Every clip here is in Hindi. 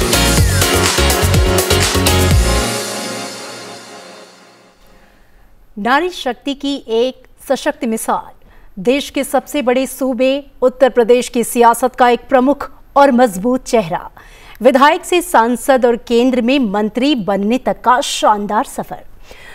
नारी शक्ति की एक सशक्त मिसाल, देश के सबसे बड़े सूबे उत्तर प्रदेश की सियासत का एक प्रमुख और मजबूत चेहरा, विधायक से सांसद और केंद्र में मंत्री बनने तक का शानदार सफर।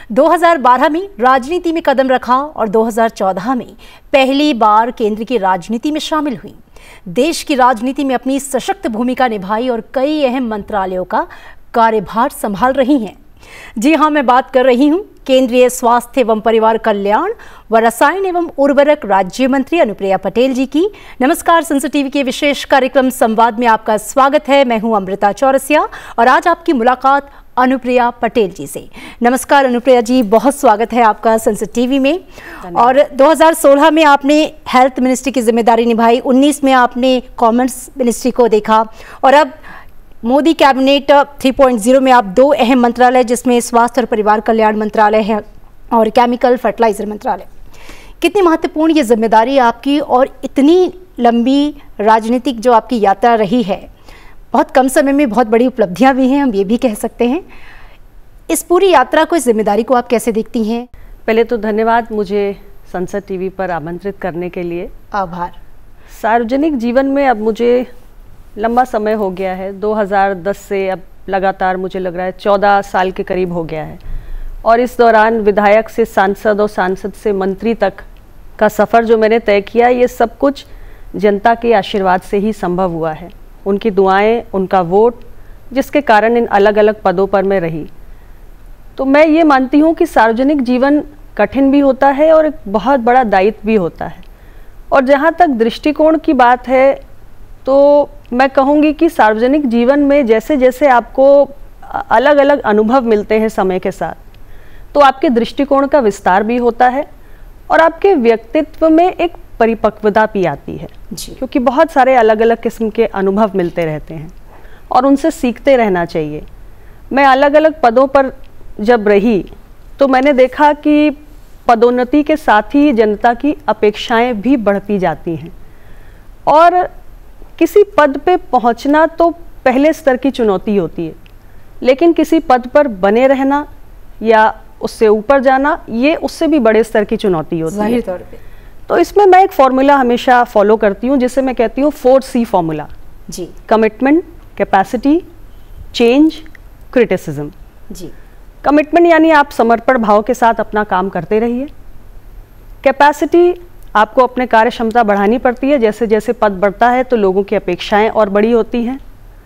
2012 में राजनीति में कदम रखा और 2014 में पहली बार केंद्र की राजनीति में शामिल हुई। देश की राजनीति में अपनी सशक्त भूमिका निभाई और कई अहम मंत्रालयों का कार्यभार संभाल रही हैं। जी हाँ, मैं बात कर रही हूँ केंद्रीय स्वास्थ्य एवं परिवार कल्याण व रसायन एवं उर्वरक राज्य मंत्री अनुप्रिया पटेल जी की। नमस्कार, संसद टीवी के विशेष कार्यक्रम संवाद में आपका स्वागत है। मैं हूँ अमृता चौरसिया और आज आपकी मुलाकात अनुप्रिया पटेल जी से। नमस्कार अनुप्रिया जी, बहुत स्वागत है आपका संसद टीवी में। और 2016 में आपने हेल्थ मिनिस्ट्री की जिम्मेदारी निभाई, 19 में आपने कॉमर्स मिनिस्ट्री को देखा और अब मोदी कैबिनेट 3.0 में आप दो अहम मंत्रालय, जिसमें स्वास्थ्य और परिवार कल्याण मंत्रालय है और केमिकल फर्टिलाइजर मंत्रालय। कितनी महत्वपूर्ण ये जिम्मेदारी आपकी और इतनी लंबी राजनीतिक जो आपकी यात्रा रही है, बहुत कम समय में बहुत बड़ी उपलब्धियां भी हैं, हम ये भी कह सकते हैं। इस पूरी यात्रा को, इस जिम्मेदारी को आप कैसे देखती हैं? पहले तो धन्यवाद मुझे संसद टीवी पर आमंत्रित करने के लिए। आभार। सार्वजनिक जीवन में अब मुझे लंबा समय हो गया है, 2010 से अब लगातार मुझे लग रहा है 14 साल के करीब हो गया है। और इस दौरान विधायक से सांसद और सांसद से मंत्री तक का सफ़र जो मैंने तय किया, ये सब कुछ जनता के आशीर्वाद से ही संभव हुआ है। उनकी दुआएं, उनका वोट, जिसके कारण इन अलग अलग पदों पर मैं रही। तो मैं ये मानती हूँ कि सार्वजनिक जीवन कठिन भी होता है और एक बहुत बड़ा दायित्व भी होता है। और जहाँ तक दृष्टिकोण की बात है, तो मैं कहूँगी कि सार्वजनिक जीवन में जैसे जैसे आपको अलग अलग अनुभव मिलते हैं समय के साथ, तो आपके दृष्टिकोण का विस्तार भी होता है और आपके व्यक्तित्व में एक परिपक्वता भी आती है जी। क्योंकि बहुत सारे अलग अलग किस्म के अनुभव मिलते रहते हैं और उनसे सीखते रहना चाहिए। मैं अलग अलग पदों पर जब रही तो मैंने देखा कि पदोन्नति के साथ ही जनता की अपेक्षाएं भी बढ़ती जाती हैं और किसी पद पे पहुंचना तो पहले स्तर की चुनौती होती है, लेकिन किसी पद पर बने रहना या उससे ऊपर जाना, ये उससे भी बड़े स्तर की चुनौती होती है। जाहिर तौर पे। तो इसमें मैं एक फॉर्मूला हमेशा फॉलो करती हूँ, जिसे मैं कहती हूँ 4C फॉर्मूला जी। कमिटमेंट, कैपेसिटी, चेंज, क्रिटिसिज्म जी। कमिटमेंट यानी आप समर्पण भाव के साथ अपना काम करते रहिए। कैपेसिटी, आपको अपने कार्य क्षमता बढ़ानी पड़ती है, जैसे जैसे पद बढ़ता है तो लोगों की अपेक्षाएं और बड़ी होती हैं।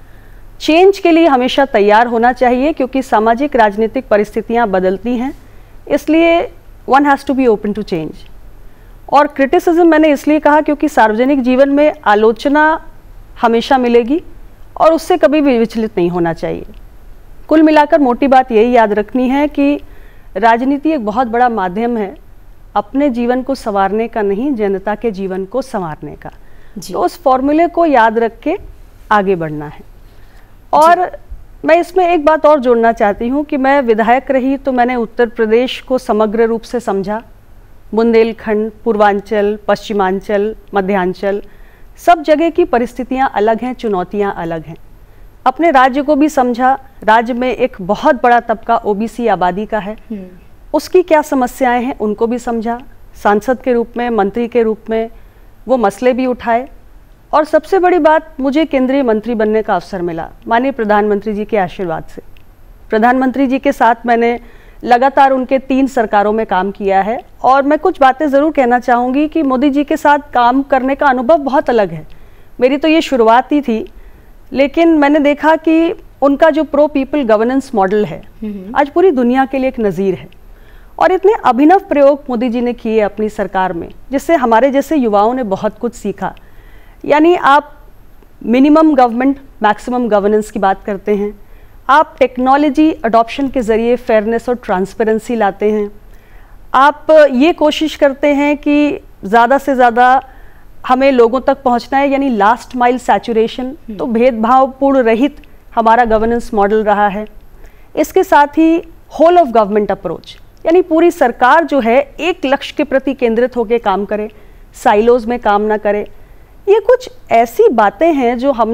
चेंज के लिए हमेशा तैयार होना चाहिए, क्योंकि सामाजिक राजनीतिक परिस्थितियां बदलती हैं, इसलिए one has to be open to change. और क्रिटिसिज्म मैंने इसलिए कहा क्योंकि सार्वजनिक जीवन में आलोचना हमेशा मिलेगी और उससे कभी भी विचलित नहीं होना चाहिए। कुल मिलाकर मोटी बात यही याद रखनी है कि राजनीति एक बहुत बड़ा माध्यम है अपने जीवन को संवारने का, नहीं जनता के जीवन को संवारने का। तो उस फॉर्मूले को याद रख के आगे बढ़ना है। और मैं इसमें एक बात और जोड़ना चाहती हूँ कि मैं विधायक रही तो मैंने उत्तर प्रदेश को समग्र रूप से समझा। बुंदेलखंड, पूर्वांचल, पश्चिमांचल, मध्यांचल, सब जगह की परिस्थितियाँ अलग हैं, चुनौतियाँ अलग हैं। अपने राज्य को भी समझा। राज्य में एक बहुत बड़ा तबका ओबीसी आबादी का है, उसकी क्या समस्याएं हैं उनको भी समझा। सांसद के रूप में, मंत्री के रूप में वो मसले भी उठाए। और सबसे बड़ी बात, मुझे केंद्रीय मंत्री बनने का अवसर मिला माननीय प्रधानमंत्री जी के आशीर्वाद से। प्रधानमंत्री जी के साथ मैंने लगातार उनके 3 सरकारों में काम किया है और मैं कुछ बातें ज़रूर कहना चाहूँगी कि मोदी जी के साथ काम करने का अनुभव बहुत अलग है। मेरी तो ये शुरुआत ही थी, लेकिन मैंने देखा कि उनका जो प्रो पीपल गवर्नेंस मॉडल है आज पूरी दुनिया के लिए एक नज़ीर है। और इतने अभिनव प्रयोग मोदी जी ने किए अपनी सरकार में, जिससे हमारे जैसे युवाओं ने बहुत कुछ सीखा। यानी आप मिनिमम गवर्नमेंट मैक्सिमम गवर्नेंस की बात करते हैं, आप टेक्नोलॉजी अडॉप्शन के ज़रिए फेयरनेस और ट्रांसपेरेंसी लाते हैं, आप ये कोशिश करते हैं कि ज़्यादा से ज़्यादा हमें लोगों तक पहुंचना है, यानी लास्ट माइल सैचुरेशन। तो भेदभावपूर्ण रहित हमारा गवर्नेंस मॉडल रहा है। इसके साथ ही होल ऑफ गवर्नमेंट अप्रोच, यानी पूरी सरकार जो है एक लक्ष्य के प्रति केंद्रित होकर काम करे, साइलोज में काम ना करे। ये कुछ ऐसी बातें हैं जो हमने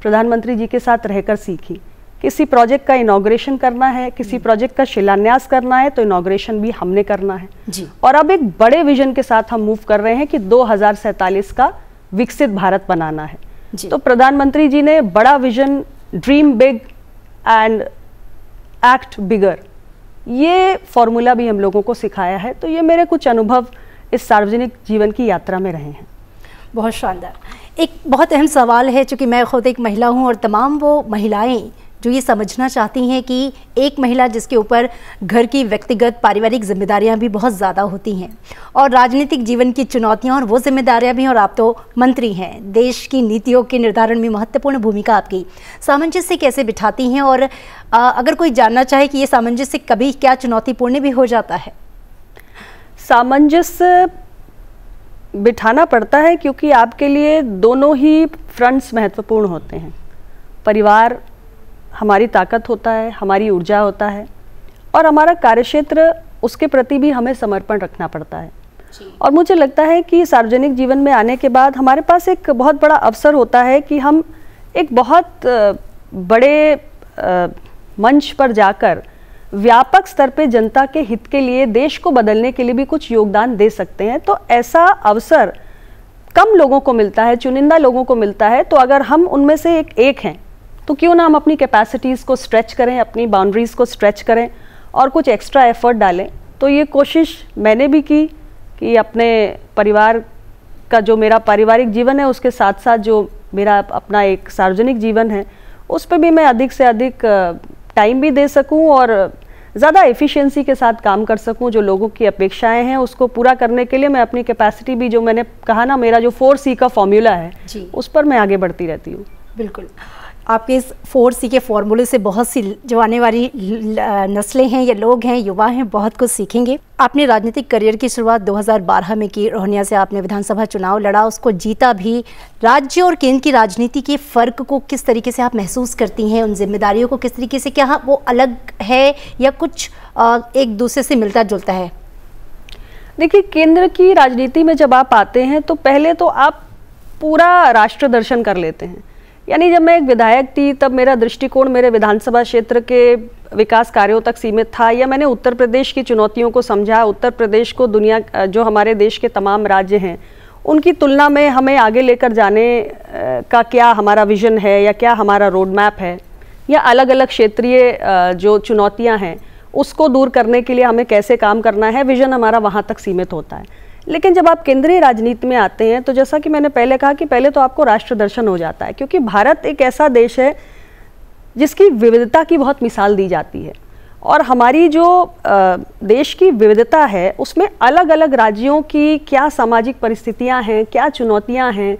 प्रधानमंत्री जी के साथ रहकर सीखी। किसी प्रोजेक्ट का इनॉग्रेशन करना है, किसी प्रोजेक्ट का शिलान्यास करना है तो इनॉग्रेशन भी हमने करना है जी। और अब एक बड़े विजन के साथ हम मूव कर रहे हैं कि 2047 का विकसित भारत बनाना है जी। तो प्रधानमंत्री जी ने बड़ा vision, dream big and act bigger, ये फॉर्मूला भी हम लोगों को सिखाया है। तो ये मेरे कुछ अनुभव इस सार्वजनिक जीवन की यात्रा में रहे हैं। बहुत शानदार। एक बहुत अहम सवाल है, चूँकि मैं खुद एक महिला हूँ और तमाम वो महिलाएं जो ये समझना चाहती हैं कि एक महिला जिसके ऊपर घर की व्यक्तिगत पारिवारिक जिम्मेदारियां भी बहुत ज़्यादा होती हैं और राजनीतिक जीवन की चुनौतियां और वो जिम्मेदारियां भी, और आप तो मंत्री हैं, देश की नीतियों के निर्धारण में महत्वपूर्ण भूमिका आपकी, सामंजस्य कैसे बिठाती हैं? और अगर कोई जानना चाहे कि ये सामंजस्य कभी क्या चुनौतीपूर्ण भी हो जाता है? सामंजस्य बिठाना पड़ता है क्योंकि आपके लिए दोनों ही फ्रंट्स महत्वपूर्ण होते हैं। परिवार हमारी ताकत होता है, हमारी ऊर्जा होता है, और हमारा कार्यक्षेत्र, उसके प्रति भी हमें समर्पण रखना पड़ता है। और मुझे लगता है कि सार्वजनिक जीवन में आने के बाद हमारे पास एक बहुत बड़ा अवसर होता है कि हम एक बहुत बड़े मंच पर जाकर व्यापक स्तर पे जनता के हित के लिए, देश को बदलने के लिए भी कुछ योगदान दे सकते हैं। तो ऐसा अवसर कम लोगों को मिलता है, चुनिंदा लोगों को मिलता है। तो अगर हम उनमें से एक हैं तो क्यों ना हम अपनी कैपेसिटीज़ को स्ट्रेच करें, अपनी बाउंड्रीज़ को स्ट्रेच करें और कुछ एक्स्ट्रा एफर्ट डालें। तो ये कोशिश मैंने भी की कि अपने परिवार का, जो मेरा पारिवारिक जीवन है, उसके साथ साथ जो मेरा अपना एक सार्वजनिक जीवन है, उस पर भी मैं अधिक से अधिक टाइम भी दे सकूं और ज़्यादा एफिशिएंसी के साथ काम कर सकूं। जो लोगों की अपेक्षाएं हैं उसको पूरा करने के लिए मैं अपनी कैपेसिटी भी, जो मैंने कहा ना, मेरा जो 4C का फॉर्मूला है उस पर मैं आगे बढ़ती रहती हूँ। बिल्कुल, आपके इस 4C के फॉर्मूले से बहुत सी जो आने वाली नस्लें हैं या लोग हैं, युवा हैं, बहुत कुछ सीखेंगे। आपने राजनीतिक करियर की शुरुआत 2012 में की। रोहनिया से आपने विधानसभा चुनाव लड़ा, उसको जीता भी। राज्य और केंद्र की राजनीति के फ़र्क को किस तरीके से आप महसूस करती हैं? उन जिम्मेदारियों को किस तरीके से, क्या वो अलग है या कुछ एक दूसरे से मिलता जुलता है? देखिए, केंद्र की राजनीति में जब आप आते हैं तो पहले तो आप पूरा राष्ट्र दर्शन कर लेते हैं। यानी जब मैं एक विधायक थी तब मेरा दृष्टिकोण मेरे विधानसभा क्षेत्र के विकास कार्यों तक सीमित था, या मैंने उत्तर प्रदेश की चुनौतियों को समझा। उत्तर प्रदेश को दुनिया, जो हमारे देश के तमाम राज्य हैं, उनकी तुलना में हमें आगे लेकर जाने का क्या हमारा विजन है या क्या हमारा रोड मैप है, या अलग अलग क्षेत्रीय जो चुनौतियाँ हैं उसको दूर करने के लिए हमें कैसे काम करना है, विजन हमारा वहाँ तक सीमित होता है। लेकिन जब आप केंद्रीय राजनीति में आते हैं तो जैसा कि मैंने पहले कहा कि पहले तो आपको राष्ट्र दर्शन हो जाता है, क्योंकि भारत एक ऐसा देश है जिसकी विविधता की बहुत मिसाल दी जाती है। और हमारी जो देश की विविधता है उसमें अलग अलग राज्यों की क्या सामाजिक परिस्थितियां हैं, क्या चुनौतियां हैं,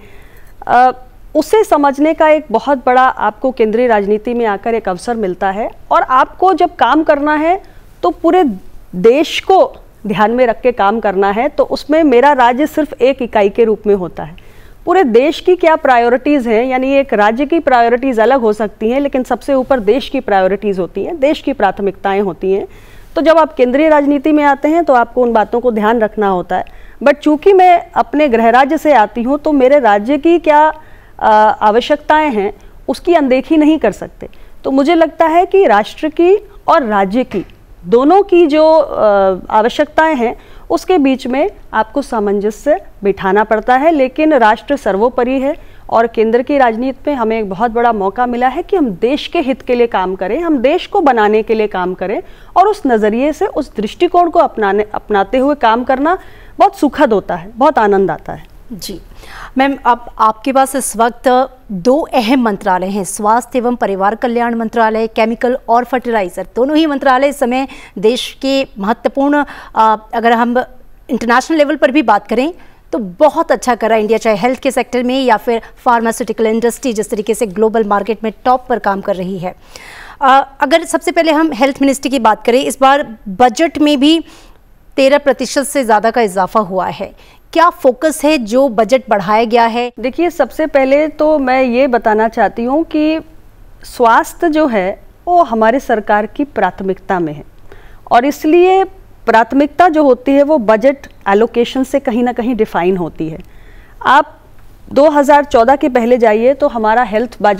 उसे समझने का एक बहुत बड़ा आपको केंद्रीय राजनीति में आकर एक अवसर मिलता है। और आपको जब काम करना है तो पूरे देश को ध्यान में रख के काम करना है। तो उसमें मेरा राज्य सिर्फ एक इकाई के रूप में होता है। पूरे देश की क्या प्रायोरिटीज़ हैं, यानी एक राज्य की प्रायोरिटीज़ अलग हो सकती हैं, लेकिन सबसे ऊपर देश की प्रायोरिटीज़ होती हैं, देश की प्राथमिकताएं होती हैं। तो जब आप केंद्रीय राजनीति में आते हैं तो आपको उन बातों को ध्यान रखना होता है। बट चूंकि मैं अपने गृह राज्य से आती हूँ तो मेरे राज्य की क्या आवश्यकताएं हैं उसकी अनदेखी नहीं कर सकते। तो मुझे लगता है कि राष्ट्र की और राज्य की, दोनों की जो आवश्यकताएं हैं उसके बीच में आपको सामंजस्य बिठाना पड़ता है। लेकिन राष्ट्र सर्वोपरि है और केंद्र की राजनीति में हमें एक बहुत बड़ा मौका मिला है कि हम देश के हित के लिए काम करें, हम देश को बनाने के लिए काम करें, और उस नज़रिए से, उस दृष्टिकोण को अपनाते हुए काम करना बहुत सुखद होता है, बहुत आनंद आता है। जी मैम, अब आपके पास इस वक्त दो अहम मंत्रालय हैं, स्वास्थ्य एवं परिवार कल्याण मंत्रालय, केमिकल और फर्टिलाइज़र। दोनों ही मंत्रालय इस समय देश के महत्वपूर्ण, अगर हम इंटरनेशनल लेवल पर भी बात करें तो बहुत अच्छा कर रहा है इंडिया, चाहे हेल्थ के सेक्टर में या फिर फार्मास्यूटिकल इंडस्ट्री, जिस तरीके से ग्लोबल मार्केट में टॉप पर काम कर रही है। अगर सबसे पहले हम हेल्थ मिनिस्ट्री की बात करें, इस बार बजट में भी 13% से ज़्यादा का इजाफा हुआ है। क्या फोकस है जो बजट बढ़ाया गया है? देखिए, सबसे पहले तो मैं ये बताना चाहती हूँ कि स्वास्थ्य जो है वो हमारे सरकार की प्राथमिकता में है, और इसलिए प्राथमिकता जो होती है वो बजट एलोकेशन से कहीं ना कहीं डिफाइन होती है। आप 2014 के पहले जाइए तो हमारा हेल्थ बजट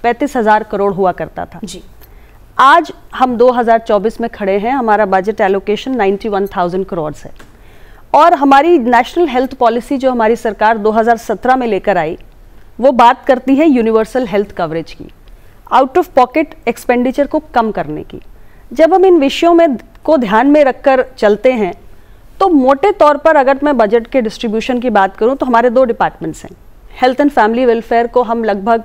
35,000 करोड़ हुआ करता था जी। आज हम 2024 में खड़े हैं, हमारा बजट एलोकेशन 91,000 करोड़ है। और हमारी नेशनल हेल्थ पॉलिसी जो हमारी सरकार 2017 में लेकर आई, वो बात करती है यूनिवर्सल हेल्थ कवरेज की, आउट ऑफ पॉकेट एक्सपेंडिचर को कम करने की। जब हम इन विषयों में को ध्यान में रखकर चलते हैं तो मोटे तौर पर अगर मैं बजट के डिस्ट्रीब्यूशन की बात करूं तो हमारे 2 डिपार्टमेंट्स हैं। हेल्थ एंड फैमिली वेलफेयर को हम लगभग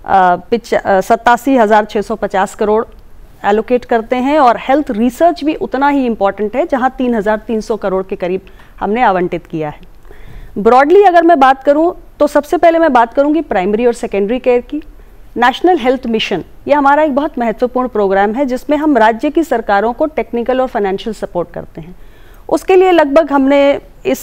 87,650 करोड़ एलोकेट करते हैं और हेल्थ रिसर्च भी उतना ही इम्पॉर्टेंट है, जहां 3,300 करोड़ के करीब हमने आवंटित किया है। ब्रॉडली अगर मैं बात करूं तो सबसे पहले मैं बात करूंगी प्राइमरी और सेकेंडरी केयर की। नेशनल हेल्थ मिशन ये हमारा एक बहुत महत्वपूर्ण प्रोग्राम है जिसमें हम राज्य की सरकारों को टेक्निकल और फाइनेंशियल सपोर्ट करते हैं। उसके लिए लगभग हमने इस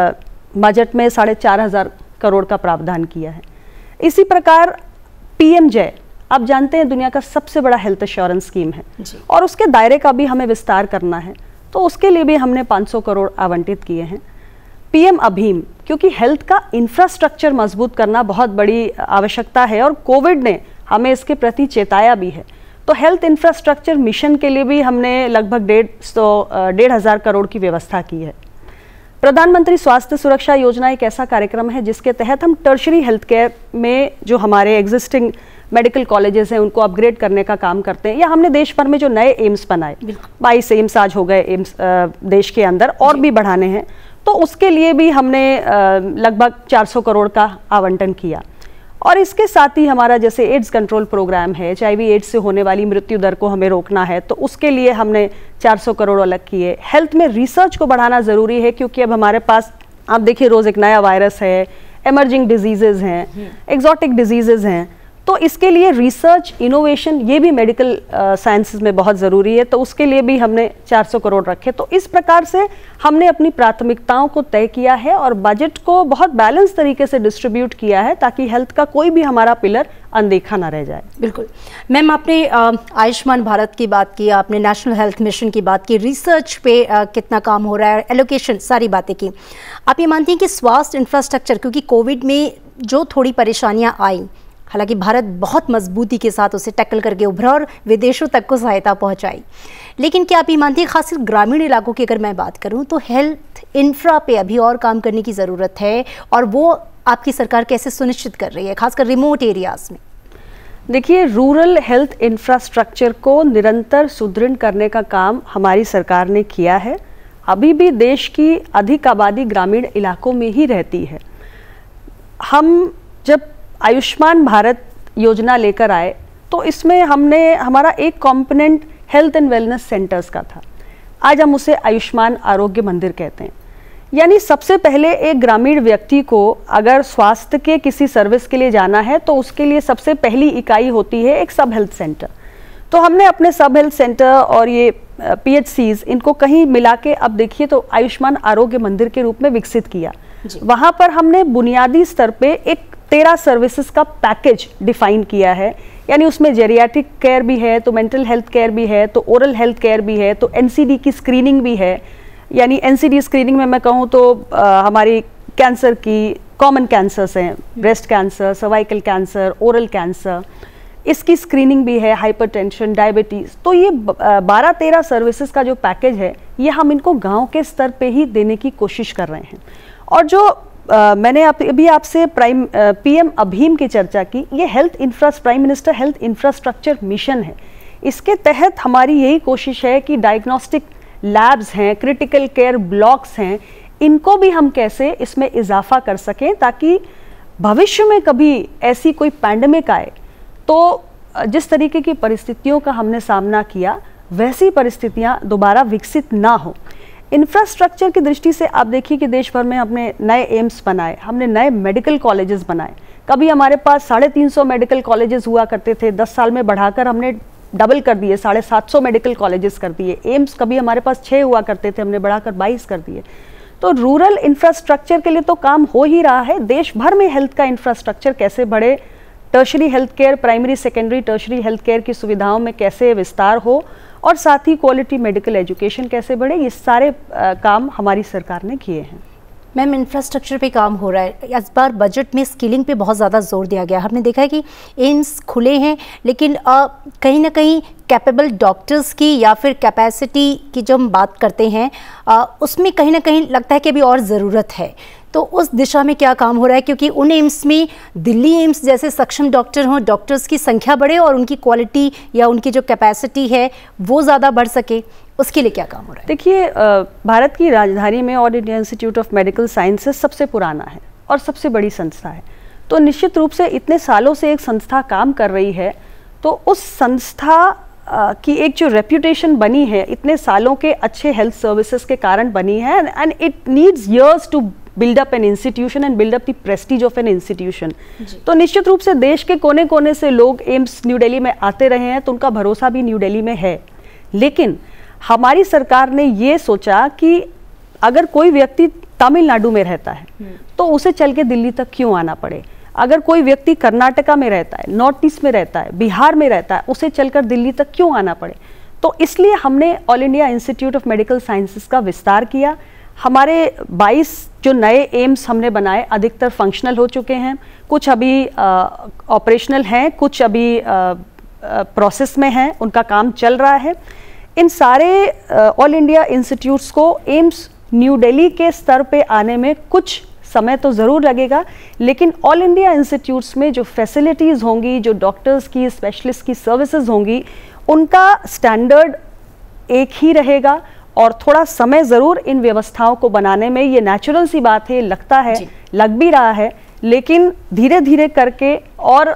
बजट में 4,500 करोड़ का प्रावधान किया है। इसी प्रकार पीएमजे, आप जानते हैं दुनिया का सबसे बड़ा हेल्थ इंश्योरेंस स्कीम है और उसके दायरे का भी हमें विस्तार करना है, तो उसके लिए भी हमने 500 करोड़ आवंटित किए हैं। पीएम अभीम, क्योंकि हेल्थ का इंफ्रास्ट्रक्चर मजबूत करना बहुत बड़ी आवश्यकता है और कोविड ने हमें इसके प्रति चेताया भी है, तो हेल्थ इंफ्रास्ट्रक्चर मिशन के लिए भी हमने लगभग 1,500 करोड़ की व्यवस्था की है। प्रधानमंत्री स्वास्थ्य सुरक्षा योजना एक ऐसा कार्यक्रम है जिसके तहत हम टर्शरी हेल्थ केयर में जो हमारे एग्जिस्टिंग मेडिकल कॉलेजेस हैं उनको अपग्रेड करने का काम करते हैं, या हमने देश भर में जो नए एम्स बनाए, 22 एम्स आज हो गए एम्स देश के अंदर, और भी बढ़ाने हैं, तो उसके लिए भी हमने लगभग 400 करोड़ का आवंटन किया। और इसके साथ ही हमारा जैसे एड्स कंट्रोल प्रोग्राम है, HIV एड्स से होने वाली मृत्यु दर को हमें रोकना है, तो उसके लिए हमने 400 करोड़ अलग किए। हेल्थ में रिसर्च को बढ़ाना ज़रूरी है क्योंकि अब हमारे पास आप देखिए रोज़ एक नया वायरस है, एमर्जिंग डिजीज़ेज़ हैं, एक्जॉटिक डिजीज़ेज़ हैं, तो इसके लिए रिसर्च इनोवेशन ये भी मेडिकल साइंसेस में बहुत ज़रूरी है, तो उसके लिए भी हमने 400 करोड़ रखे। तो इस प्रकार से हमने अपनी प्राथमिकताओं को तय किया है और बजट को बहुत बैलेंस तरीके से डिस्ट्रीब्यूट किया है ताकि हेल्थ का कोई भी हमारा पिलर अनदेखा ना रह जाए। बिल्कुल मैम, आपने आयुष्मान भारत की बात की, आपने नेशनल हेल्थ मिशन की बात की, रिसर्च पे कितना काम हो रहा है, एलोकेशन, सारी बातें की। आप ये मानती हैं कि स्वास्थ्य इंफ्रास्ट्रक्चर, क्योंकि कोविड में जो थोड़ी परेशानियाँ आई, हालांकि भारत बहुत मजबूती के साथ उसे टैकल करके उभरा और विदेशों तक को सहायता पहुंचाई, लेकिन क्या आप ये मानती हैं खासकर ग्रामीण इलाकों की अगर मैं बात करूं तो हेल्थ इंफ्रा पे अभी और काम करने की ज़रूरत है, और वो आपकी सरकार कैसे सुनिश्चित कर रही है खासकर रिमोट एरियाज़ में? देखिए, रूरल हेल्थ इंफ्रास्ट्रक्चर को निरंतर सुदृढ़ करने का काम हमारी सरकार ने किया है। अभी भी देश की अधिक आबादी ग्रामीण इलाकों में ही रहती है। हम जब आयुष्मान भारत योजना लेकर आए तो इसमें हमारा एक component health and wellness centres का था। आज हम उसे आयुष्मान आरोग्य मंदिर कहते हैं। यानी सबसे पहले एक ग्रामीण व्यक्ति को अगर स्वास्थ्य के किसी सर्विस के लिए जाना है तो उसके लिए सबसे पहली इकाई होती है एक सब हेल्थ सेंटर। तो हमने अपने सब हेल्थ सेंटर और ये PHCs इनको कहीं मिला के अब देखिए तो आयुष्मान आरोग्य मंदिर के रूप में विकसित किया। वहाँ पर हमने बुनियादी स्तर पे एक 13 सर्विसेज का पैकेज डिफाइन किया है, यानी उसमें जेरियाट्रिक केयर भी है, तो मेंटल हेल्थ केयर भी है, तो ओरल हेल्थ केयर भी है, तो NCD की स्क्रीनिंग भी है। यानी NCD स्क्रीनिंग में मैं कहूँ तो हमारी कैंसर की कॉमन कैंसर्स हैं, breast cancer, cervical cancer, oral cancer, इसकी स्क्रीनिंग भी है, हाइपरटेंशन, डायबिटीज़। तो ये 12-13 सर्विसेज का जो पैकेज है ये हम इनको गाँव के स्तर पे ही देने की कोशिश कर रहे हैं। और जो मैंने अभी आपसे PM अभीम की चर्चा की, ये prime minister health infrastructure mission है। इसके तहत हमारी यही कोशिश है कि डायग्नोस्टिक लैब्स हैं, क्रिटिकल केयर ब्लॉक्स हैं, इनको भी हम कैसे इसमें इजाफा कर सकें ताकि भविष्य में कभी ऐसी कोई पैंडेमिक आए तो जिस तरीके की परिस्थितियों का हमने सामना किया वैसी परिस्थितियां दोबारा विकसित ना हो। इंफ्रास्ट्रक्चर की दृष्टि से आप देखिए कि देश भर में हमने नए एम्स बनाए, हमने नए मेडिकल कॉलेजेस बनाए। कभी हमारे पास 350 मेडिकल कॉलेजेस हुआ करते थे, 10 साल में बढ़ाकर हमने डबल कर दिए, 750 मेडिकल कॉलेजेस कर दिए। एम्स कभी हमारे पास 6 हुआ करते थे, हमने बढ़ाकर 22 कर दिए। तो रूरल इंफ्रास्ट्रक्चर के लिए तो काम हो ही रहा है। देश भर में हेल्थ का इंफ्रास्ट्रक्चर कैसे बढ़े, tertiary health care, primary secondary tertiary health care की सुविधाओं में कैसे विस्तार हो और साथ ही क्वालिटी मेडिकल एजुकेशन कैसे बढ़े, ये सारे काम हमारी सरकार ने किए हैं। मैम, इंफ्रास्ट्रक्चर पे काम हो रहा है। इस बार बजट में स्किलिंग पे बहुत ज़्यादा जोर दिया गया। हमने देखा है कि एम्स खुले हैं, लेकिन कहीं ना कहीं कैपेबल डॉक्टर्स की या फिर कैपेसिटी की जो हम बात करते हैं उसमें कहीं ना कहीं लगता है कि अभी और ज़रूरत है। तो उस दिशा में क्या काम हो रहा है, क्योंकि उन एम्स में दिल्ली एम्स जैसे सक्षम डॉक्टर हों, डॉक्टर्स की संख्या बढ़े और उनकी क्वालिटी या उनकी जो कैपेसिटी है वो ज़्यादा बढ़ सके, उसके लिए क्या काम हो रहा है? देखिए, भारत की राजधानी में All India Institute of Medical Sciences सबसे पुराना है और सबसे बड़ी संस्था है। तो निश्चित रूप से इतने सालों से एक संस्था काम कर रही है, तो उस संस्था की एक जो रेप्यूटेशन बनी है इतने सालों के अच्छे हेल्थ सर्विसेज के कारण बनी है, and it needs years to build up an institution and build up the prestige of an institution. तो निश्चित रूप से देश के कोने कोने से लोग एम्स न्यू दिल्ली में आते रहे हैं, तो उनका भरोसा भी न्यू दिल्ली में है। लेकिन हमारी सरकार ने ये सोचा कि अगर कोई व्यक्ति तमिलनाडु में रहता है तो उसे चल के दिल्ली तक क्यों आना पड़े। अगर कोई व्यक्ति कर्नाटका में रहता है, नॉर्थ ईस्ट में रहता है, बिहार में रहता है, उसे चलकर दिल्ली तक क्यों आना पड़े। तो इसलिए हमने All India Institute of Medical Sciences का विस्तार किया। हमारे 22 जो नए एम्स हमने बनाए, अधिकतर फंक्शनल हो चुके हैं, कुछ अभी ऑपरेशनल हैं, कुछ अभी प्रोसेस में हैं, उनका काम चल रहा है। इन सारे ऑल इंडिया इंस्टीट्यूट्स को एम्स न्यू दिल्ली के स्तर पे आने में कुछ समय तो ज़रूर लगेगा, लेकिन ऑल इंडिया इंस्टीट्यूट्स में जो फैसिलिटीज़ होंगी, जो डॉक्टर्स की, स्पेशलिस्ट की सर्विसेज होंगी, उनका स्टैंडर्ड एक ही रहेगा और थोड़ा समय ज़रूर इन व्यवस्थाओं को बनाने में, ये नेचुरल सी बात है, लगता है, लग भी रहा है, लेकिन धीरे धीरे करके और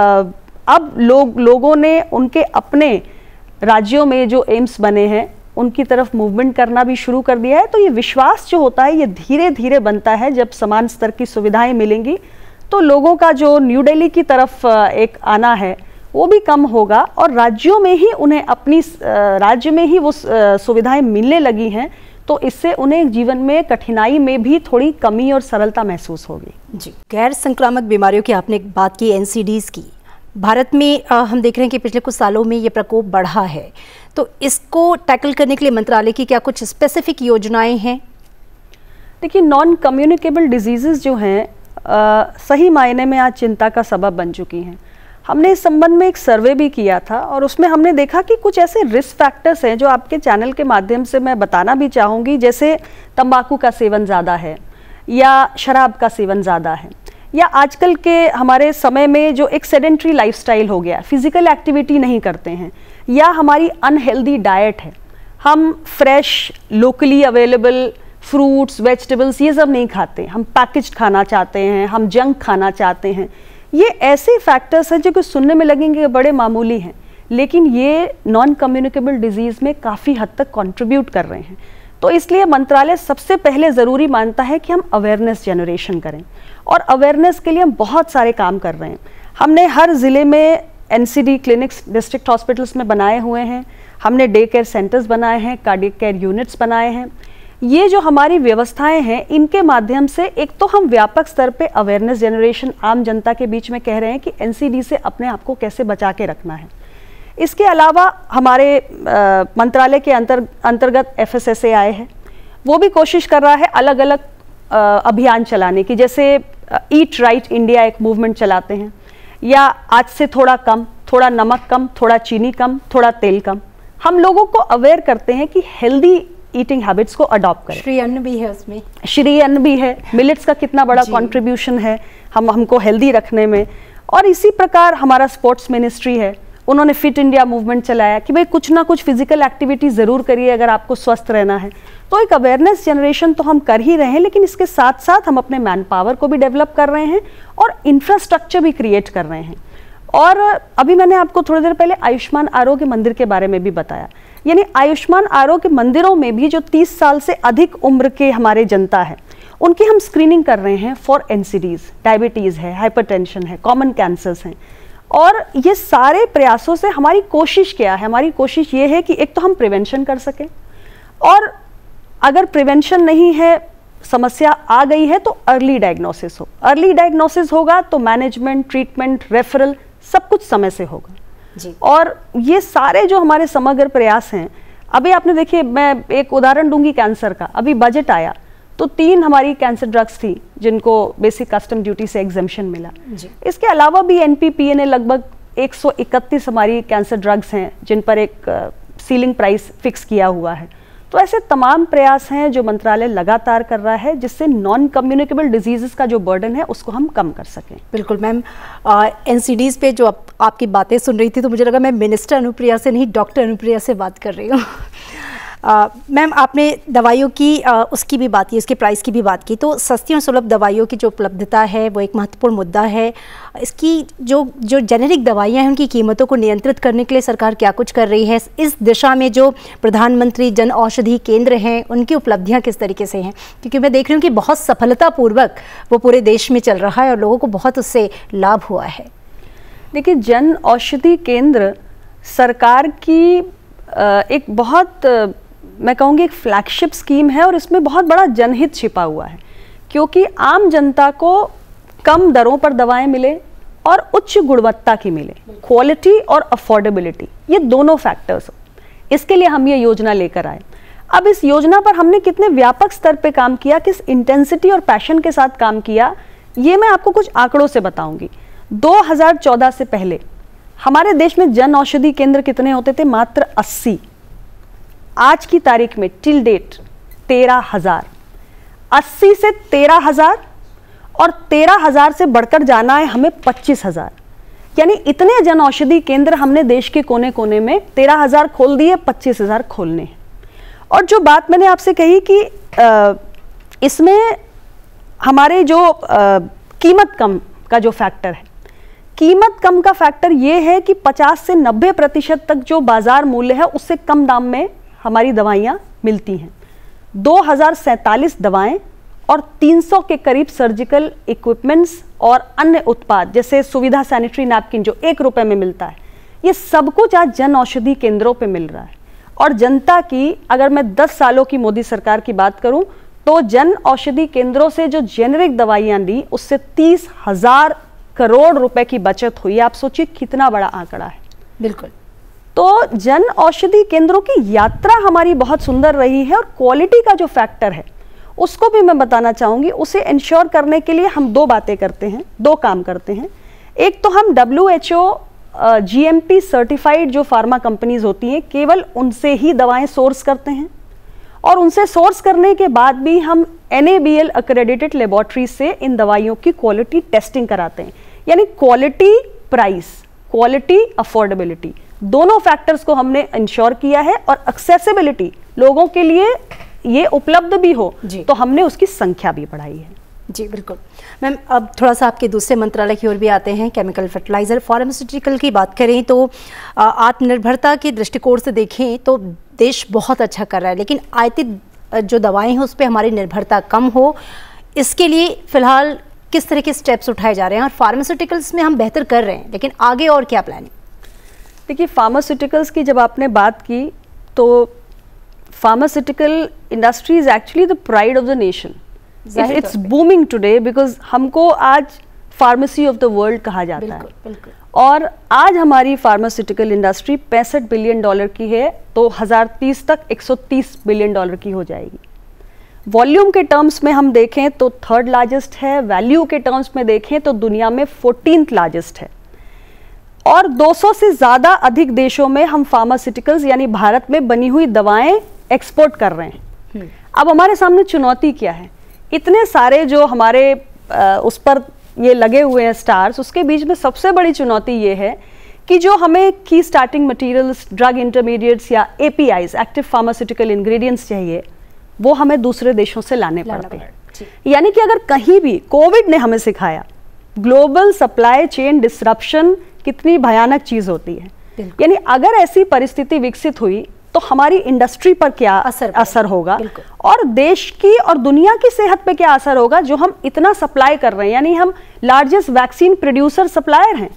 अब लोगों ने उनके अपने राज्यों में जो एम्स बने हैं उनकी तरफ मूवमेंट करना भी शुरू कर दिया है। तो ये विश्वास जो होता है ये धीरे धीरे बनता है। जब समान स्तर की सुविधाएं मिलेंगी तो लोगों का जो न्यू दिल्ली की तरफ एक आना है वो भी कम होगा और राज्यों में ही उन्हें अपनी राज्य में ही वो सुविधाएं मिलने लगी हैं, तो इससे उन्हें जीवन में कठिनाई में भी थोड़ी कमी और सरलता महसूस होगी। जी, गैर संक्रामक बीमारियों की आपने बात की, एनसीडीज़ की। भारत में हम देख रहे हैं कि पिछले कुछ सालों में ये प्रकोप बढ़ा है, तो इसको टैकल करने के लिए मंत्रालय की क्या कुछ स्पेसिफिक योजनाएं हैं? देखिए, नॉन कम्युनिकेबल डिजीज़ेज़ जो हैं सही मायने में आज चिंता का सबब बन चुकी हैं। हमने इस संबंध में एक सर्वे भी किया था और उसमें हमने देखा कि कुछ ऐसे रिस्क फैक्टर्स हैं जो आपके चैनल के माध्यम से मैं बताना भी चाहूँगी, जैसे तंबाकू का सेवन ज़्यादा है या शराब का सेवन ज़्यादा है, या आजकल के हमारे समय में जो एक सेडेंट्री लाइफस्टाइल हो गया, फिजिकल एक्टिविटी नहीं करते हैं, या हमारी अनहेल्दी डाइट है, हम fresh locally available fruits vegetables ये सब नहीं खाते, हम पैकेज्ड खाना चाहते हैं, हम जंक खाना चाहते हैं। ये ऐसे फैक्टर्स हैं जो कि सुनने में लगेंगे बड़े मामूली हैं, लेकिन ये नॉन कम्युनिकेबल डिजीज़ में काफ़ी हद तक कंट्रीब्यूट कर रहे हैं। तो इसलिए मंत्रालय सबसे पहले ज़रूरी मानता है कि हम अवेयरनेस जनरेशन करें, और अवेयरनेस के लिए हम बहुत सारे काम कर रहे हैं। हमने हर ज़िले में एनसीडी क्लिनिक्स डिस्ट्रिक्ट हॉस्पिटल्स में बनाए हुए हैं, हमने डे केयर सेंटर्स बनाए हैं, कार्डियक केयर यूनिट्स बनाए हैं। ये जो हमारी व्यवस्थाएं हैं इनके माध्यम से एक तो हम व्यापक स्तर पे अवेयरनेस जनरेशन आम जनता के बीच में कह रहे हैं कि एनसीडी से अपने आप को कैसे बचा के रखना है। इसके अलावा हमारे मंत्रालय के अंतर्गत FSSAI है, वो भी कोशिश कर रहा है अलग अलग अभियान चलाने की, जैसे ईट राइट इंडिया एक मूवमेंट चलाते हैं, या आज से थोड़ा कम, थोड़ा नमक कम, थोड़ा चीनी कम, थोड़ा तेल कम। हम लोगों को अवेयर करते हैं कि हेल्दी ईटिंग हैबिट्स को अडॉप्ट करें। श्री अन्न भी है उसमें, श्री अन्न भी है, मिलेट्स का कितना बड़ा कंट्रीब्यूशन है हमको हेल्दी रखने में। और इसी प्रकार हमारा स्पोर्ट्स मिनिस्ट्री है, उन्होंने फिट इंडिया मूवमेंट चलाया कि भाई कुछ ना कुछ फिजिकल एक्टिविटी ज़रूर करिए अगर आपको स्वस्थ रहना है। तो एक अवेयरनेस जनरेशन तो हम कर ही रहे हैं, लेकिन इसके साथ साथ हम अपने मैन पावर को भी डेवलप कर रहे हैं और इंफ्रास्ट्रक्चर भी क्रिएट कर रहे हैं। और अभी मैंने आपको थोड़ी देर पहले आयुष्मान आरोग्य मंदिर के बारे में भी बताया, यानी आयुष्मान आरोग्य मंदिरों में भी जो 30 साल से अधिक उम्र के हमारे जनता है उनकी हम स्क्रीनिंग कर रहे हैं फॉर एनसीडीज, डायबिटीज़ है, हाइपरटेंशन है, कॉमन कैंसर्स हैं। और ये सारे प्रयासों से हमारी कोशिश क्या है, हमारी कोशिश ये है कि एक तो हम प्रिवेंशन कर सकें, और अगर प्रिवेंशन नहीं है, समस्या आ गई है तो अर्ली डायग्नोसिस हो। अर्ली डायग्नोसिस होगा तो मैनेजमेंट, ट्रीटमेंट, रेफरल सब कुछ समय से होगा जी। और ये सारे जो हमारे समग्र प्रयास हैं, अभी आपने देखिए, मैं एक उदाहरण दूंगी कैंसर का। अभी बजट आया तो 3 हमारी कैंसर ड्रग्स थी जिनको बेसिक कस्टम ड्यूटी से एग्जेम्पशन मिला। इसके अलावा भी एनपीपीए ने लगभग 131 हमारी कैंसर ड्रग्स हैं जिन पर एक सीलिंग प्राइस फिक्स किया हुआ है। तो ऐसे तमाम प्रयास हैं जो मंत्रालय लगातार कर रहा है जिससे नॉन कम्युनिकेबल डिजीजेस का जो बर्डन है उसको हम कम कर सकें। बिल्कुल मैम, एनसीडीज़ पे जो आपकी बातें सुन रही थी तो मुझे लगा मैं मिनिस्टर अनुप्रिया से नहीं डॉक्टर अनुप्रिया से बात कर रही हूँ। मैम आपने दवाइयों की उसकी भी बात की, उसके प्राइस की भी बात की, तो सस्ती और सुलभ दवाइयों की जो उपलब्धता है वो एक महत्वपूर्ण मुद्दा है। इसकी जो जेनेरिक दवाइयाँ हैं उनकी कीमतों को नियंत्रित करने के लिए सरकार क्या कुछ कर रही है? इस दिशा में जो प्रधानमंत्री जन औषधि केंद्र हैं उनकी उपलब्धियाँ किस तरीके से हैं? क्योंकि मैं देख रही हूँ कि बहुत सफलतापूर्वक वो पूरे देश में चल रहा है और लोगों को बहुत उससे लाभ हुआ है। देखिए, जन औषधि केंद्र सरकार की एक बहुत मैं कहूँगी एक फ्लैगशिप स्कीम है और इसमें बहुत बड़ा जनहित छिपा हुआ है, क्योंकि आम जनता को कम दरों पर दवाएं मिले और उच्च गुणवत्ता की मिले, क्वालिटी और अफोर्डेबिलिटी, ये दोनों फैक्टर्स हो। इसके लिए हम ये योजना लेकर आए। अब इस योजना पर हमने कितने व्यापक स्तर पे काम किया, किस इंटेंसिटी और पैशन के साथ काम किया, ये मैं आपको कुछ आंकड़ों से बताऊंगी। 2014 से पहले हमारे देश में जन औषधि केंद्र कितने होते थे? मात्र 80। आज की तारीख में टिल डेट 13,000। 80 से 13,000 और 13,000 से बढ़कर जाना है हमें 25,000। यानी इतने जन औषधि केंद्र हमने देश के कोने कोने में 13,000 खोल दिए, 25,000 खोलने हैं। और जो बात मैंने आपसे कही कि इसमें हमारे जो कीमत कम का जो फैक्टर है, कीमत कम का फैक्टर ये है कि 50 से 90% तक जो बाजार मूल्य है उससे कम दाम में हमारी दवाइयाँ मिलती हैं। 2047 दवाएं और 300 के करीब सर्जिकल इक्विपमेंट्स और अन्य उत्पाद जैसे सुविधा सैनिटरी नैपकिन जो 1 रुपए में मिलता है, ये सब कुछ आज जन औषधि केंद्रों पे मिल रहा है। और जनता की, अगर मैं 10 सालों की मोदी सरकार की बात करूं तो जन औषधि केंद्रों से जो जेनेरिक दवाइयाँ ली उससे 30,000 करोड़ रुपए की बचत हुई। आप सोचिए कितना बड़ा आंकड़ा है। बिल्कुल। तो जन औषधि केंद्रों की यात्रा हमारी बहुत सुंदर रही है और क्वालिटी का जो फैक्टर है उसको भी मैं बताना चाहूँगी। उसे इंश्योर करने के लिए हम 2 बातें करते हैं, 2 काम करते हैं। एक तो हम WHO GMP सर्टिफाइड जो फार्मा कंपनीज होती हैं केवल उनसे ही दवाएं सोर्स करते हैं और उनसे सोर्स करने के बाद भी हम NABL अक्रेडिटेड लेबोरेटरी से इन दवाइयों की क्वालिटी टेस्टिंग कराते हैं। यानी क्वालिटी प्राइस, क्वालिटी अफोर्डेबिलिटी, दोनों फैक्टर्स को हमने इंश्योर किया है और एक्सेसिबिलिटी लोगों के लिए ये उपलब्ध भी हो तो हमने उसकी संख्या भी बढ़ाई है। जी बिल्कुल। मैम अब थोड़ा सा आपके दूसरे मंत्रालय की ओर भी आते हैं। केमिकल फर्टिलाइज़र फार्मास्यूटिकल की बात करें तो आत्मनिर्भरता के दृष्टिकोण से देखें तो देश बहुत अच्छा कर रहा है, लेकिन आयातित जो दवाएं हैं उस पर हमारी निर्भरता कम हो, इसके लिए फ़िलहाल किस तरह के स्टेप्स उठाए जा रहे हैं? और फार्मास्यूटिकल्स में हम बेहतर कर रहे हैं, लेकिन आगे और क्या प्लानिंग? देखिए, फार्मास्यूटिकल्स की जब आपने बात की तो pharmaceutical industry is actually the pride of the nation. It's booming today because हमको आज फार्मेसी ऑफ द वर्ल्ड कहा जाता है। बिल्कुल। और आज हमारी फार्मास्यूटिकल इंडस्ट्री $65 बिलियन की है, तो 2030 तक $130 बिलियन की हो जाएगी। वॉल्यूम के टर्म्स में हम देखें तो 3rd लार्जेस्ट है, वैल्यू के टर्म्स में देखें तो दुनिया में 14th लार्जेस्ट है। और 200 से ज़्यादा अधिक देशों में हम फार्मास्यूटिकल्स यानी भारत में बनी हुई दवाएं एक्सपोर्ट कर रहे हैं। अब हमारे सामने चुनौती क्या है? इतने सारे जो हमारे उस पर ये लगे हुए हैं स्टार्स, उसके बीच में सबसे बड़ी चुनौती ये है कि जो हमें की स्टार्टिंग मटेरियल्स, ड्रग इंटरमीडिएट्स या APIs, एक्टिव फार्मास्यूटिकल इंग्रेडिएंट्स चाहिए, वो हमें दूसरे देशों से लाने पड़ते हैं। यानी कि अगर कहीं भी कोविड ने हमें सिखाया ग्लोबल सप्लाई चेन डिसरप्शन कितनी भयानक चीज होती है। यानी अगर ऐसी परिस्थिति विकसित हुई तो हमारी इंडस्ट्री पर क्या असर होगा और देश की और दुनिया की सेहत पे क्या असर होगा जो हम इतना सप्लाई कर रहे हैं। यानी हम लार्जेस्ट वैक्सीन प्रोड्यूसर सप्लायर हैं,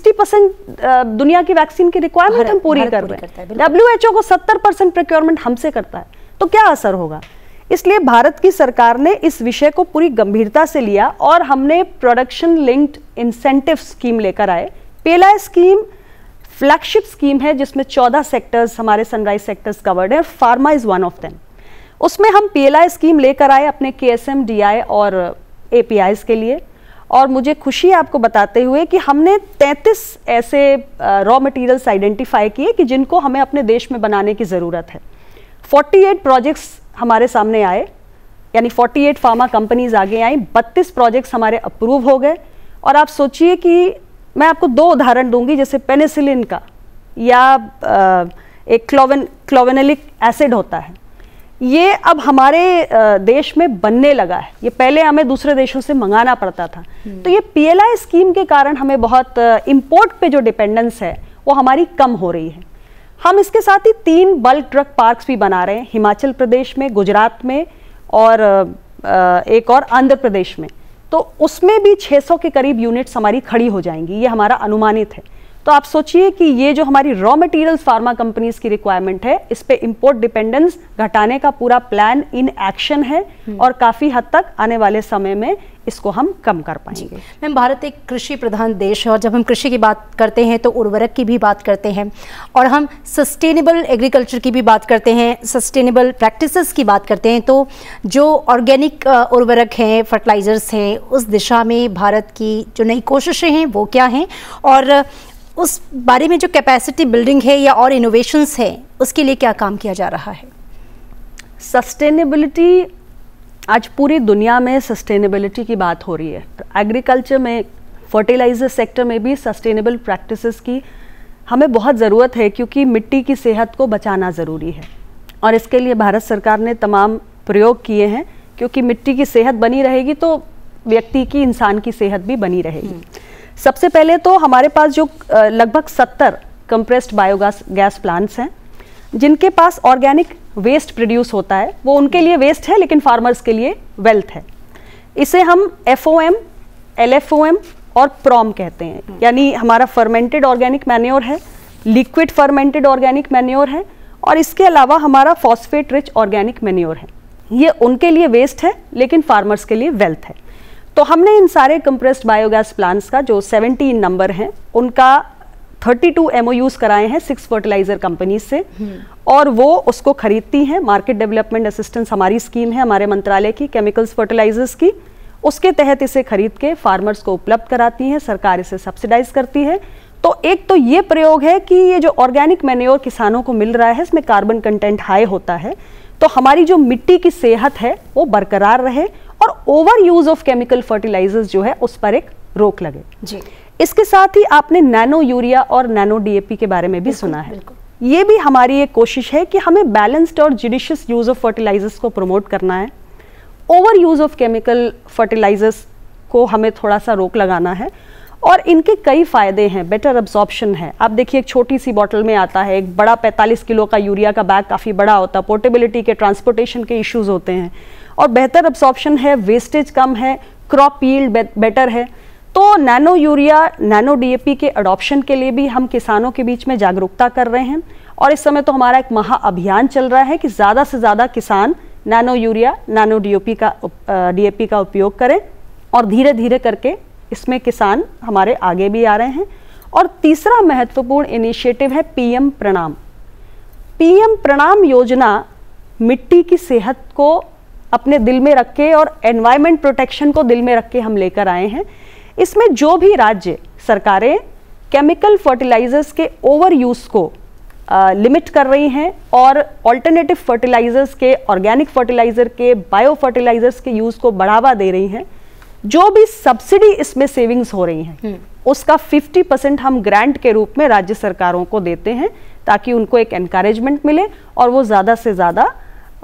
60% दुनिया की वैक्सीन की रिक्वायरमेंट हम पूरी कर रहे हैं। WHO को 70% प्रोक्योरमेंट हमसे करता है, तो क्या असर होगा? इसलिए भारत की सरकार ने इस विषय को पूरी गंभीरता से लिया और हमने प्रोडक्शन लिंक्ड इंसेंटिव स्कीम लेकर आए। PLI स्कीम फ्लैगशिप स्कीम है जिसमें 14 सेक्टर्स हमारे सनराइज सेक्टर्स कवर्ड है, pharma is one of them. उसमें हम PLI स्कीम लेकर आए अपने KSM, DI और APIs के लिए। और मुझे खुशी है आपको बताते हुए कि हमने 33 ऐसे रॉ मटेरियल्स आइडेंटिफाई किए कि जिनको हमें अपने देश में बनाने की ज़रूरत है। 48 प्रोजेक्ट्स हमारे सामने आए, यानी 48 फार्मा कंपनीज आगे आई, 32 प्रोजेक्ट्स हमारे अप्रूव हो गए। और आप सोचिए कि मैं आपको 2 उदाहरण दूंगी, जैसे पेनिसिलिन का या एक क्लोवेनिलिक एसिड होता है, ये अब हमारे देश में बनने लगा है। ये पहले हमें दूसरे देशों से मंगाना पड़ता था। तो ये PLI स्कीम के कारण हमें बहुत इंपोर्ट पे जो डिपेंडेंस है वो हमारी कम हो रही है। हम इसके साथ ही 3 बल्क ड्रग पार्क्स भी बना रहे हैं, हिमाचल प्रदेश में, गुजरात में और एक और आंध्र प्रदेश में। तो उसमें भी 600 के करीब यूनिट्स हमारी खड़ी हो जाएंगी, ये हमारा अनुमानित है। तो आप सोचिए कि ये जो हमारी रॉ मटेरियल्स फार्मा कंपनीज की रिक्वायरमेंट है, इस पे इंपोर्ट डिपेंडेंस घटाने का पूरा प्लान इन एक्शन है और काफ़ी हद तक आने वाले समय में इसको हम कम कर पाएंगे। मैम, भारत एक कृषि प्रधान देश है और जब हम कृषि की बात करते हैं तो उर्वरक की भी बात करते हैं और हम सस्टेनेबल एग्रीकल्चर की भी बात करते हैं, सस्टेनेबल प्रैक्टिसेस की बात करते हैं। तो जो ऑर्गेनिक उर्वरक हैं, फर्टिलाइजर्स हैं, उस दिशा में भारत की जो नई कोशिशें हैं वो क्या हैं और उस बारे में जो कैपेसिटी बिल्डिंग है या और इनोवेशंस है उसके लिए क्या काम किया जा रहा है? सस्टेनेबिलिटी, आज पूरी दुनिया में सस्टेनेबिलिटी की बात हो रही है। एग्रीकल्चर में, फर्टिलाइजर सेक्टर में भी सस्टेनेबल प्रैक्टिसेस की हमें बहुत ज़रूरत है, क्योंकि मिट्टी की सेहत को बचाना ज़रूरी है। और इसके लिए भारत सरकार ने तमाम प्रयोग किए हैं, क्योंकि मिट्टी की सेहत बनी रहेगी तो व्यक्ति की, इंसान की सेहत भी बनी रहेगी। सबसे पहले तो हमारे पास जो लगभग 70 कंप्रेस्ड बायोगैस प्लांट्स हैं, जिनके पास ऑर्गेनिक वेस्ट प्रोड्यूस होता है। वो उनके लिए वेस्ट है, लेकिन फार्मर्स के लिए वेल्थ है। इसे हम FOM, LFOM और PROM कहते हैं। यानी हमारा फर्मेंटेड ऑर्गेनिक मैन्योर है, लिक्विड फर्मेंटेड ऑर्गेनिक मैन्योर है और इसके अलावा हमारा फॉस्फेट रिच ऑर्गेनिक मैन्योर है। ये उनके लिए वेस्ट है, लेकिन फार्मर्स के लिए वेल्थ है। तो हमने इन सारे कंप्रेस्ड बायोगैस प्लांट्स का जो 17 नंबर हैं, उनका 32 MOUs कराए हैं 6 फर्टिलाइजर कंपनीज से और वो उसको खरीदती हैं। मार्केट डेवलपमेंट असिस्टेंस हमारी स्कीम है, हमारे मंत्रालय की, केमिकल्स फर्टिलाइजर्स की। उसके तहत इसे खरीद के फार्मर्स को उपलब्ध कराती हैं, सरकार इसे सब्सिडाइज करती है। तो एक तो ये प्रयोग है कि ये जो ऑर्गेनिक मैन्योर किसानों को मिल रहा है, इसमें कार्बन कंटेंट हाई होता है, तो हमारी जो मिट्टी की सेहत है वो बरकरार रहे और over use of chemical fertilisers जो है उस पर एक रोक लगे जी। इसके साथ ही आपने नैनो यूरिया और नैनो DAP के बारे में भी सुना है। ये भी हमारी एक कोशिश है कि हमें बैलेंस्ड और जुडिशियस यूज ऑफ फर्टिलाइजर्स को प्रमोट करना है। Over use of chemical fertilisers को हमें थोड़ा सा रोक लगाना है और इनके कई फायदे हैं। बेटर अब्जॉर्प्शन है। आप देखिए, एक छोटी सी बॉटल में आता है, एक बड़ा 45 किलो का यूरिया का बैग काफ़ी बड़ा होता है, पोर्टेबिलिटी के, ट्रांसपोर्टेशन के इश्यूज होते हैं। और बेहतर अब्जॉर्प्शन है, वेस्टेज कम है, क्रॉप यील्ड बेटर है। तो नैनो यूरिया, नैनो DAP के अडॉप्शन के लिए भी हम किसानों के बीच में जागरूकता कर रहे हैं और इस समय तो हमारा एक महा अभियान चल रहा है कि ज़्यादा से ज़्यादा किसान नैनो यूरिया, नैनो DAP का उपयोग करें और धीरे धीरे करके इसमें किसान हमारे आगे भी आ रहे हैं। और तीसरा महत्वपूर्ण इनिशिएटिव है PM प्रणाम। PM प्रणाम योजना मिट्टी की सेहत को अपने दिल में रख के और एनवायरमेंट प्रोटेक्शन को दिल में रख के हम लेकर आए हैं। इसमें जो भी राज्य सरकारें केमिकल फर्टिलाइजर्स के ओवर यूज को लिमिट कर रही हैं और ऑल्टरनेटिव फर्टिलाइजर्स के, ऑर्गेनिक फर्टिलाइजर के, बायो फर्टिलाइजर्स के यूज को बढ़ावा दे रही हैं, जो भी सब्सिडी इसमें सेविंग्स हो रही हैं उसका 50% हम ग्रांट के रूप में राज्य सरकारों को देते हैं, ताकि उनको एक एनकरेजमेंट मिले और वो ज़्यादा से ज़्यादा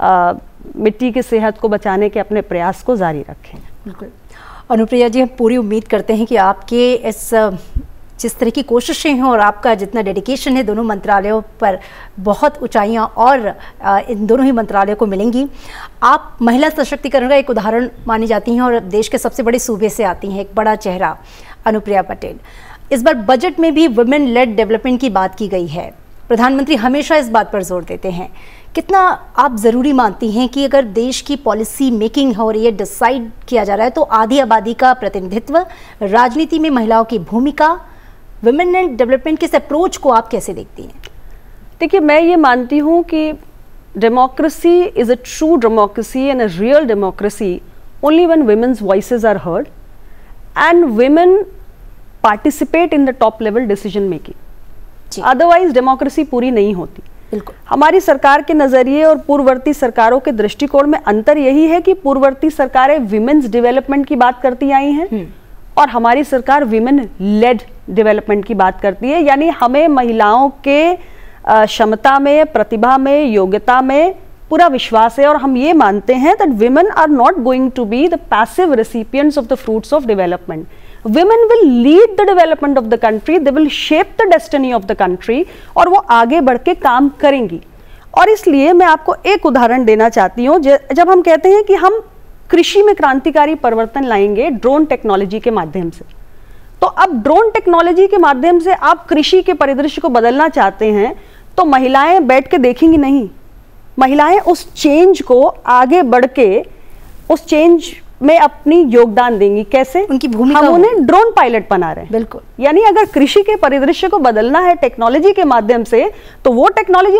मिट्टी की सेहत को बचाने के अपने प्रयास को जारी रखें। बिल्कुल अनुप्रिया जी, हम पूरी उम्मीद करते हैं कि आपके इस जिस तरह की कोशिशें हैं और आपका जितना डेडिकेशन है दोनों मंत्रालयों पर, बहुत ऊंचाइयां और इन दोनों ही मंत्रालयों को मिलेंगी। आप महिला सशक्तिकरण का एक उदाहरण मानी जाती हैं और देश के सबसे बड़े सूबे से आती हैं, एक बड़ा चेहरा अनुप्रिया पटेल। इस बार बजट में भी वुमेन लेड डेवलपमेंट की बात की गई है। प्रधानमंत्री हमेशा इस बात पर जोर देते हैं। कितना आप ज़रूरी मानती हैं कि अगर देश की पॉलिसी मेकिंग हो रही है, डिसाइड किया जा रहा है, तो आधी आबादी का प्रतिनिधित्व, राजनीति में महिलाओं की भूमिका, वुमेन एंड डेवलपमेंट के इस अप्रोच को आप कैसे देखती हैं? देखिए, मैं ये मानती हूँ कि democracy is a true democracy and a real democracy only when women's voices are heard and women participate in the top level decision making. Otherwise democracy पूरी नहीं होती. बिल्कुल. हमारी सरकार के नजरिए और पूर्ववर्ती सरकारों के दृष्टिकोण में अंतर यही है कि पूर्ववर्ती सरकारें विमेन्स डेवलपमेंट की बात करती आई हैं और हमारी सरकार विमेन लेड डेवलपमेंट की बात करती है. यानी हमें महिलाओं के क्षमता में, प्रतिभा में, योग्यता में पूरा विश्वास है और हम ये मानते हैं that women are not going to be the passive recipients of the fruits of development. Women will lead the development of the country, they will shape the destiny of the country और वो आगे बढ़ के काम करेंगी. और इसलिए मैं आपको एक उदाहरण देना चाहती हूँ. जब हम कहते हैं कि हम कृषि में क्रांतिकारी परिवर्तन लाएंगे ड्रोन टेक्नोलॉजी के माध्यम से, तो अब ड्रोन टेक्नोलॉजी के माध्यम से आप कृषि के परिदृश्य को बदलना चाहते हैं तो महिलाएं बैठ के देखेंगी नहीं. महिलाएं उस चेंज को आगे बढ़ के उस चेंज में अपनी योगदान देंगी. कैसे? उनकी भूमिका. हम उन्हें ड्रोन पायलट बना रहे हैं. बिल्कुल. यानी अगर कृषि के परिदृश्य को बदलना है टेक्नोलॉजी के माध्यम से तो वो टेक्नोलॉजी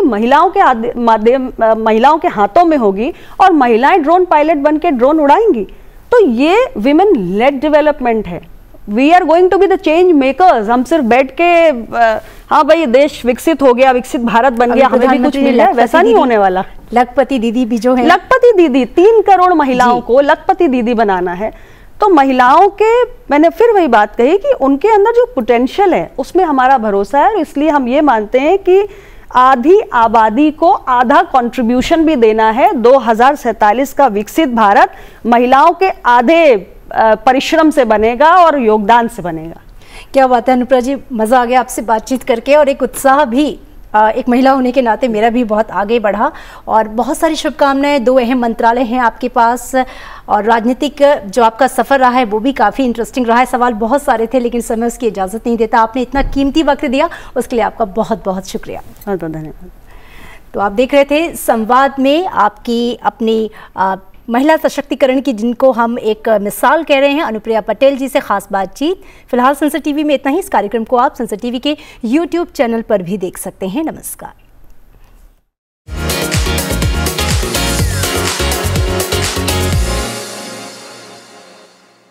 महिलाओं के हाथों में होगी और महिलाएं ड्रोन पायलट बन के ड्रोन उड़ाएंगी. तो ये विमेन लेड डेवलपमेंट है. We are going to be the change makers. हम सिर्फ बैठ के हाँ भाई देश विकसित हो गया, विकसित भारत बन गया, हमें भी कुछ मिल है, वैसा नहीं होने वाला. लखपति दीदी भी जो है, लखपति दीदी 3 करोड़ महिलाओं को लखपति दीदी बनाना है. तो महिलाओं के, मैंने फिर वही बात कही कि उनके अंदर जो पोटेंशियल है उसमें हमारा भरोसा है और इसलिए हम ये मानते हैं कि आधी आबादी को आधा कंट्रीब्यूशन भी देना है. 2047 का विकसित भारत महिलाओं के आधे परिश्रम से बनेगा और योगदान से बनेगा. क्या बात है अनुप्रा जी, मज़ा आ गया आपसे बातचीत करके और एक उत्साह भी एक महिला होने के नाते मेरा भी बहुत आगे बढ़ा और बहुत सारी शुभकामनाएं. 2 अहम मंत्रालय हैं आपके पास और राजनीतिक जो आपका सफ़र रहा है वो भी काफ़ी इंटरेस्टिंग रहा है. सवाल बहुत सारे थे लेकिन समय उसकी इजाज़त नहीं देता. आपने इतना कीमती वक्त दिया उसके लिए आपका बहुत बहुत शुक्रिया. बहुत बहुत धन्यवाद. तो आप देख रहे थे संवाद में आपकी अपनी महिला सशक्तिकरण की, जिनको हम एक मिसाल कह रहे हैं, अनुप्रिया पटेल जी से खास बातचीत. फिलहाल संसद टीवी में इतना ही. इस कार्यक्रम को आप संसद टीवी के YouTube चैनल पर भी देख सकते हैं. नमस्कार.